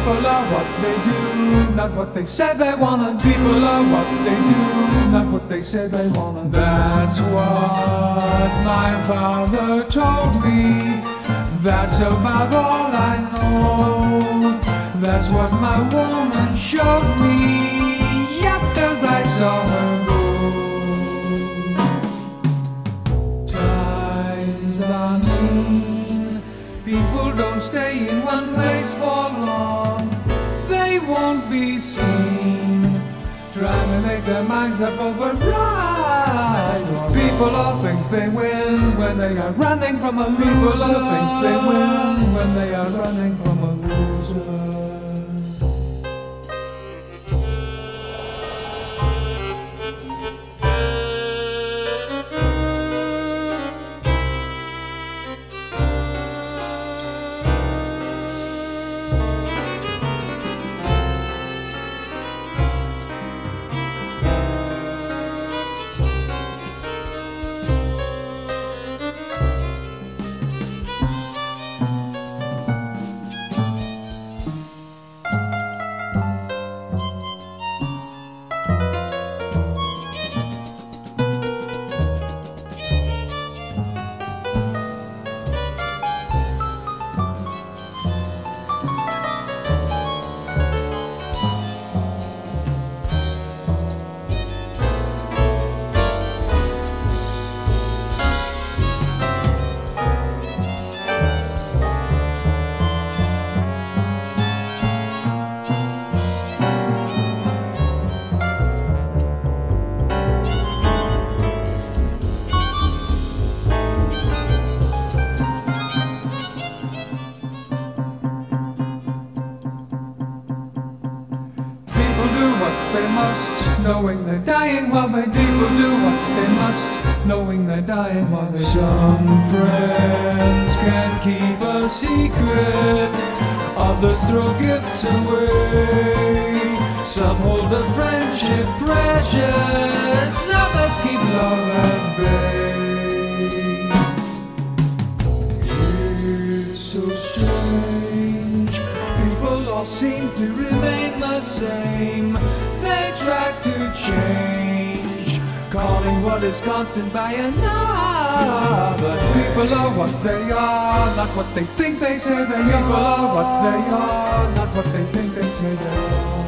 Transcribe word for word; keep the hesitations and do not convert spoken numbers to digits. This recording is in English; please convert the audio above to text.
People are what they do, not what they say they wanna. People are what they do, not what they say they wanna. That's what my father told me. That's about all I know. That's what my woman showed me after I saw her go. Times are mean. People don't stay in one place for long. They won't be seen trying to make their minds up over right. People all think they win when they are running from a loser. People all think they win when they are running from a loser. They must, knowing they're dying while they people do what they must, knowing they're dying while they Some friends can keep a secret, others throw gifts away. Some hold a friendship precious, others keep love at bay. It's so strange, people all seem to remain the same. They try to change, calling what is constant by another. People are what they are, not what they think they say they are. People are what they are, not what they think they say they are.